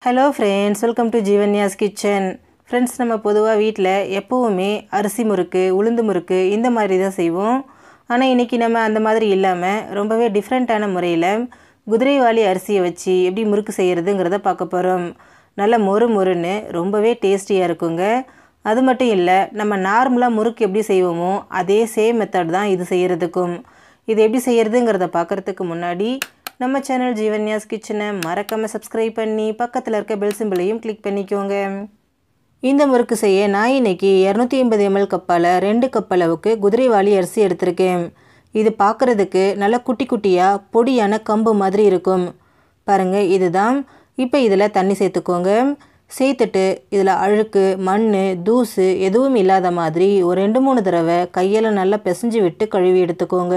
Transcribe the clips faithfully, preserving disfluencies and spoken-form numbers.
Hello friends, welcome to Jeevanya's kitchen. Friends, நம்ம பொதுவாக வீட்டில் எப்போவுமே அரிசி முறுக்கு, உளுந்து முறுக்கு இந்த மாதிரி தான் செய்வோம். ஆனால் இன்றைக்கி நம்ம அந்த மாதிரி இல்லாமல் ரொம்பவே டிஃப்ரெண்ட்டான முறையில் குதிரைவாலி அரிசியை வச்சு எப்படி முறுக்கு செய்கிறதுங்கிறத பார்க்க போகிறோம். நல்ல மொறு மொறுன்னு ரொம்பவே டேஸ்டியாக இருக்குங்க. அது மட்டும் இல்லை, நம்ம நார்மலாக முறுக்கு எப்படி செய்வோமோ அதே சேம் மெத்தட் தான் இது செய்கிறதுக்கும். இது எப்படி செய்கிறதுங்கிறத பார்க்குறதுக்கு முன்னாடி நம்ம சேனல் ஜீவன்யாஸ் கிச்சனை மறக்காமல் சப்ஸ்கிரைப் பண்ணி பக்கத்தில் இருக்க பெல் சிம்பிளையும் கிளிக் பண்ணிக்கோங்க. இந்த முறுக்கு செய்ய நான் இன்றைக்கி இரநூத்தி ஐம்பது எம்எல் கப்பால் ரெண்டு கப் அளவுக்கு குதிரைவாலி அரிசி எடுத்திருக்கேன். இது பார்க்குறதுக்கு நல்ல குட்டி குட்டியாக பொடியான கம்பு மாதிரி இருக்கும். பாருங்கள், இதுதான். இப்போ இதில் தண்ணி சேர்த்துக்கோங்க. சேர்த்துட்டு இதில் அழுக்கு, மண், தூசு எதுவும் இல்லாத மாதிரி ஒரு ரெண்டு மூணு தடவை கையில் நல்லா பிசைஞ்சு விட்டு கழுவி எடுத்துக்கோங்க.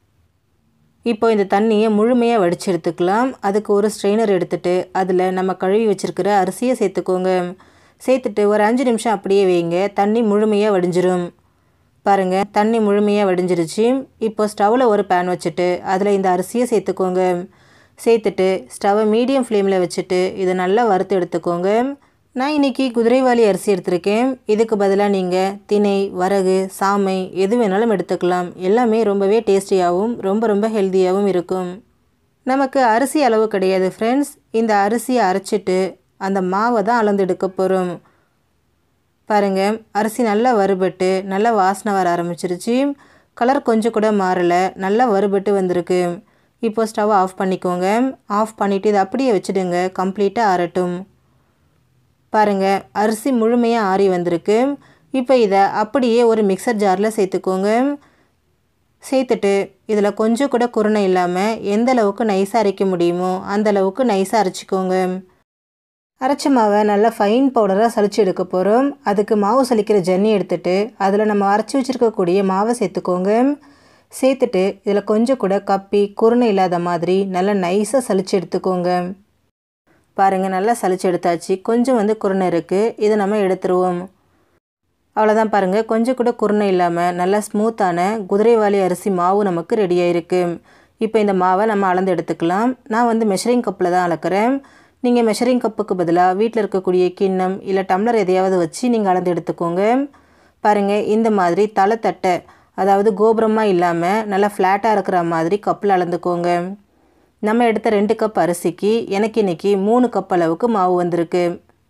இப்போ இந்த தண்ணியை முழுமையாக வடித்து எடுத்துக்கலாம். அதுக்கு ஒரு ஸ்ட்ரெயினர் எடுத்துகிட்டு அதில் நம்ம கழுவி வச்சுருக்கிற அரிசியை சேர்த்துக்கோங்க. சேர்த்துட்டு ஒரு அஞ்சு நிமிஷம் அப்படியே வைங்க. தண்ணி முழுமையாக வடிஞ்சிரும். பாருங்கள், தண்ணி முழுமையாக வடிஞ்சிருச்சு. இப்போ ஸ்டவ்வில் ஒரு பேன் வச்சுட்டு அதில் இந்த அரிசியை சேர்த்துக்கோங்க. சேர்த்துட்டு ஸ்டவ்வை மீடியம் ஃப்ளேமில் வச்சுட்டு இதை நல்லா வறுத்து எடுத்துக்கோங்க. நான் இன்றைக்கி குதிரைவாலி அரிசி எடுத்திருக்கேன். இதுக்கு பதிலாக நீங்கள் திணை, வரகு, சாமை எது வேணாலும் எடுத்துக்கலாம். எல்லாமே ரொம்பவே டேஸ்டியாகவும் ரொம்ப ரொம்ப ஹெல்த்தியாகவும் இருக்கும். நமக்கு அரிசி அளவு கிடையாது ஃப்ரெண்ட்ஸ். இந்த அரிசியை அரைச்சிட்டு அந்த மாவை தான் அளந்து எடுக்க போகிறோம். பாருங்கள், அரிசி நல்லா வறுபட்டு நல்லா வாசனை வர ஆரம்பிச்சிருச்சு. கலர் கொஞ்சம் கூட மாறலை, நல்லா வறுபட்டு வந்திருக்கு. இப்போ ஸ்டவ் ஆஃப் பண்ணிக்கோங்க. ஆஃப் பண்ணிவிட்டு இதை அப்படியே வச்சுடுங்க, கம்ப்ளீட்டாக ஆறட்டும். பாருங்கள், அரிசி முழுமையாக ஆறி வந்திருக்கு. இப்போ இதை அப்படியே ஒரு மிக்சர் ஜாரில் சேர்த்துக்கோங்க. சேர்த்துட்டு இதில் கொஞ்சம் கூட குருணை இல்லாமல் எந்த அளவுக்கு நைஸாக அரைக்க முடியுமோ அந்த அளவுக்கு நைஸாக அரைச்சிக்கோங்க. அரைச்ச மாவை நல்லா ஃபைன் பவுடராக சலிச்சு எடுக்க போகிறோம். அதுக்கு மாவு சலிக்கிற ஜன்னி எடுத்துகிட்டு அதில் நம்ம அரைச்சி வச்சுருக்கக்கூடிய மாவை சேர்த்துக்கோங்க. சேர்த்துட்டு இதில் கொஞ்சம் கூட கப்பி குருணை இல்லாத மாதிரி நல்லா நைஸாக சலிச்சு எடுத்துக்கோங்க. பாருங்கள், நல்லா சலிச்சு எடுத்தாச்சு. கொஞ்சம் வந்து குருணை இருக்குது, இதை நம்ம எடுத்துருவோம். அவ்வளோதான். பாருங்கள், கொஞ்சம் கூட குருணை இல்லாமல் நல்லா ஸ்மூத்தான குதிரைவாலி அரிசி மாவு நமக்கு ரெடியாக இருக்குது. இப்போ இந்த மாவை நம்ம அளந்து எடுத்துக்கலாம். நான் வந்து மெஷரிங் கப்பில் தான் அளக்கிறேன். நீங்கள் மெஷரிங் கப்புக்கு பதிலாக வீட்டில் இருக்கக்கூடிய கிண்ணம் இல்லை டம்ளர் எதையாவது வச்சு நீங்கள் அளந்து எடுத்துக்கோங்க. பாருங்கள், இந்த மாதிரி தலை தட்டை, அதாவது கோபுரமாக இல்லாமல் நல்லா ஃப்ளாட்டாக இருக்கிற மாதிரி கப்பில் அளந்துக்கோங்க. நம்ம எடுத்த ரெண்டு கப் அரிசிக்கு எனக்கு இன்றைக்கி மூணு கப் அளவுக்கு மாவு வந்திருக்கு.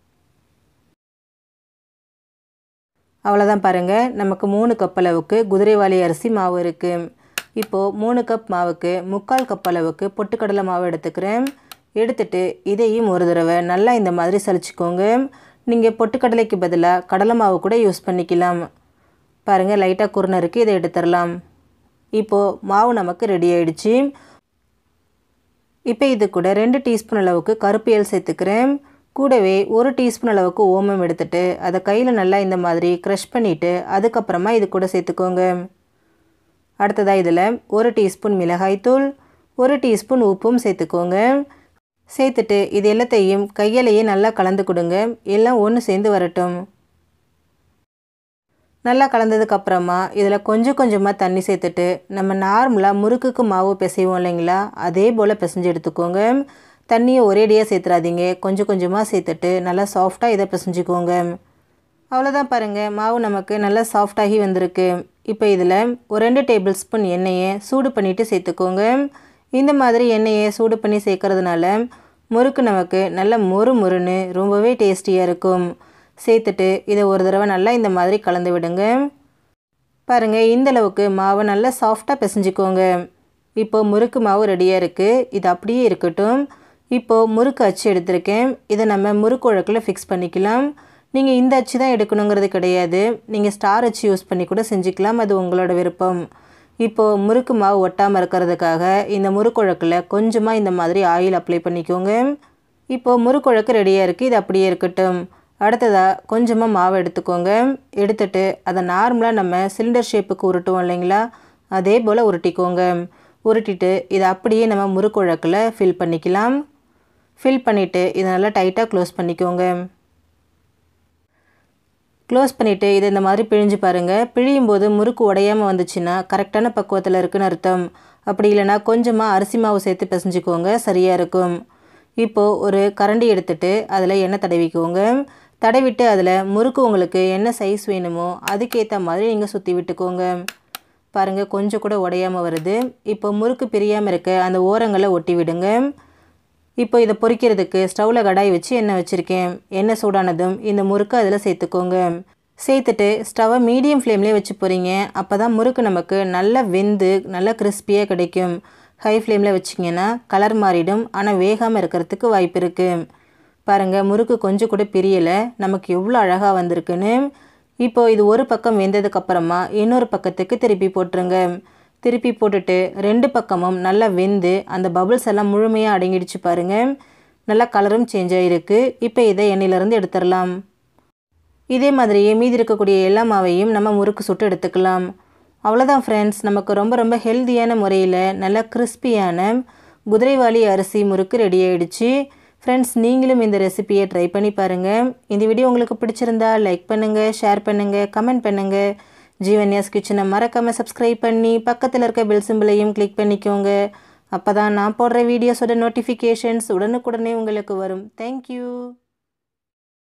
அவ்வளோதான். பாருங்கள், நமக்கு மூணு கப் அளவுக்கு குதிரைவாலி அரிசி மாவு இருக்குது. இப்போது மூணு கப் மாவுக்கு முக்கால் கப் அளவுக்கு பொட்டுக்கடலை மாவு எடுத்துக்கிறேன். எடுத்துட்டு இதையும் ஒரு தடவை நல்லா இந்த மாதிரி சலிச்சுக்கோங்க. நீங்கள் பொட்டுக்கடலைக்கு பதிலாக கடலை மாவு கூட யூஸ் பண்ணிக்கலாம். பாருங்கள், லைட்டாக குருணை இருக்குது, இதை எடுத்துடலாம். இப்போது மாவு நமக்கு ரெடி ஆகிடுச்சு. இப்போ இது கூட ரெண்டு டீஸ்பூன் அளவுக்கு கருப்பு எள் சேர்த்துக்கிறேன். கூடவே ஒரு டீஸ்பூன் அளவுக்கு ஓமம் எடுத்துகிட்டு அதை கையில் நல்லா இந்த மாதிரி க்ரஷ் பண்ணிவிட்டு அதுக்கப்புறமா இது கூட சேர்த்துக்கோங்க. அடுத்ததாக இதில் ஒரு டீஸ்பூன் மிளகாய்த்தூள், ஒரு டீஸ்பூன் உப்பும் சேர்த்துக்கோங்க. சேர்த்துட்டு இது எல்லாத்தையும் கையிலையே நல்லா கலந்து கொடுங்க. எல்லாம் ஒன்று சேர்ந்து வரட்டும். நல்லா கலந்ததுக்கப்புறமா இதில் கொஞ்சம் கொஞ்சமாக தண்ணி சேர்த்துட்டு நம்ம நார்மலாக முறுக்குக்கு மாவு பிசைவோம் இல்லைங்களா, அதே போல் பிசைஞ்சு எடுத்துக்கோங்க. தண்ணியை ஒரேடியாக சேர்த்துறாதீங்க, கொஞ்சம் கொஞ்சமாக சேர்த்துட்டு நல்லா சாஃப்டாக இதை பிசைஞ்சிக்கோங்க. அவ்வளோதான். பாருங்கள், மாவு நமக்கு நல்லா சாஃப்டாகி வந்திருக்கு. இப்போ இதில் ஒரு ரெண்டு டேபிள் ஸ்பூன் எண்ணெயை சூடு பண்ணிவிட்டு சேர்த்துக்கோங்க. இந்த மாதிரி எண்ணெயை சூடு பண்ணி சேர்க்கறதுனால முறுக்கு நமக்கு நல்ல மொறு மொறுன்னு ரொம்பவே டேஸ்டியாக இருக்கும். சேர்த்துட்டு இதை ஒரு தடவை நல்லா இந்த மாதிரி கலந்து விடுங்க. பாருங்கள், இந்தளவுக்கு மாவை நல்லா சாஃப்டாக பிசைஞ்சிக்கோங்க. இப்போது முறுக்கு மாவு ரெடியாக இருக்குது. இது அப்படியே இருக்கட்டும். இப்போது முறுக்கு அச்சு எடுத்திருக்கேன். இதை நம்ம முறுக்கு உழக்கில் ஃபிக்ஸ் பண்ணிக்கலாம். நீங்கள் இந்த அச்சு தான் எடுக்கணுங்கிறது கிடையாது, நீங்கள் ஸ்டார் அச்சு யூஸ் பண்ணி கூட செஞ்சுக்கலாம், அது உங்களோட விருப்பம். இப்போது முறுக்கு மாவு ஒட்டாமல் இருக்கிறதுக்காக இந்த முறுக்கு உழக்கில் கொஞ்சமாக இந்த மாதிரி ஆயில் அப்ளை பண்ணிக்கோங்க. இப்போது முறுக்கு உழக்கு ரெடியாக இருக்குது. இது அப்படியே இருக்கட்டும். அடுத்ததாக கொஞ்சமாக மாவு எடுத்துக்கோங்க. எடுத்துட்டு அதை நார்மலாக நம்ம சிலிண்டர் ஷேப்புக்கு உருட்டுவோம் இல்லைங்களா, அதே போல் உருட்டிக்கோங்க. உருட்டிட்டு இதை அப்படியே நம்ம முறுக்கு உழக்கில் ஃபில் பண்ணிக்கலாம். ஃபில் பண்ணிவிட்டு இதை நல்லா டைட்டாக க்ளோஸ் பண்ணிக்கோங்க. க்ளோஸ் பண்ணிவிட்டு இதை இந்த மாதிரி பிழிஞ்சு பாருங்கள். பிழியும் போது முறுக்கு உடையாமல் வந்துச்சுன்னா கரெக்டான பக்குவத்தில் இருக்குதுன்னு அர்த்தம். அப்படி இல்லைனா கொஞ்சமாக அரிசி மாவு சேர்த்து பிசைஞ்சிக்கோங்க, சரியாக இருக்கும். இப்போது ஒரு கரண்டி எடுத்துகிட்டு அதில் எண்ணெய் தடவிக்கோங்க. தடவிட்டு அதில் முறுக்கு உங்களுக்கு என்ன சைஸ் வேணுமோ அதுக்கேற்ற மாதிரி நீங்கள் சுற்றி விட்டுக்கோங்க. பாருங்கள், கொஞ்சம் கூட உடையாமல் வருது. இப்போ முறுக்கு பிரியாமல் இருக்க அந்த ஓரங்களை ஒட்டி விடுங்க. இப்போ இதை பொரிக்கிறதுக்கு ஸ்டவ்வில் கடாய் வச்சு எண்ணெய் வச்சுருக்கேன். எண்ணெய் சூடானதும் இந்த முறுக்கு அதில் சேர்த்துக்கோங்க. சேர்த்துட்டு ஸ்டவ்வை மீடியம் ஃப்ளேம்லேயே வச்சு போகிறீங்க. அப்போ தான் முறுக்கு நமக்கு நல்லா வெந்து நல்லா கிறிஸ்பியாக கிடைக்கும். ஹை ஃப்ளேமில் வச்சிங்கன்னா கலர் மாறிடும், ஆனால் வேகாமல் இருக்கிறதுக்கு வாய்ப்பு இருக்குது. பாருங்கள், முறுக்கு கொஞ்சம் கூட பிரியலை, நமக்கு எவ்வளோ அழகாக வந்திருக்குன்னு. இப்போது இது ஒரு பக்கம் வெந்ததுக்கப்புறமா இன்னொரு பக்கத்துக்கு திருப்பி போட்டுருங்க. திருப்பி போட்டுட்டு ரெண்டு பக்கமும் நல்லா வெந்து அந்த பபுள்ஸ் எல்லாம் முழுமையாக அடங்கிடுச்சு பாருங்கள். நல்லா கலரும் சேஞ்ச் ஆகிருக்கு. இப்போ இதை எண்ணெயிலேருந்து எடுத்துடலாம். இதே மாதிரியே மீதி இருக்கக்கூடிய எல்லா மாவையும் நம்ம முறுக்கு சுட்டு எடுத்துக்கலாம். அவ்வளோதான் ஃப்ரெண்ட்ஸ், நமக்கு ரொம்ப ரொம்ப ஹெல்த்தியான முறையில் நல்லா கிறிஸ்பியான குதிரைவாலி அரிசி முறுக்கு ரெடி ஆகிடுச்சு. ஃப்ரெண்ட்ஸ், நீங்களும் இந்த ரெசிபியை ட்ரை பண்ணி பாருங்கள். இந்த வீடியோ உங்களுக்கு பிடிச்சிருந்தா லைக் பண்ணுங்கள், ஷேர் பண்ணுங்கள், கமெண்ட் பண்ணுங்கள். ஜீவன்யாஸ் கிச்சனை மறக்காமல் சப்ஸ்கிரைப் பண்ணி பக்கத்தில் இருக்க பெல் சிம்பிளையும் கிளிக் பண்ணிக்கோங்க. அப்போ தான் நான் போடுற வீடியோஸோட நோட்டிஃபிகேஷன்ஸ் உடனுக்குடனே உங்களுக்கு வரும். தேங்க்யூ.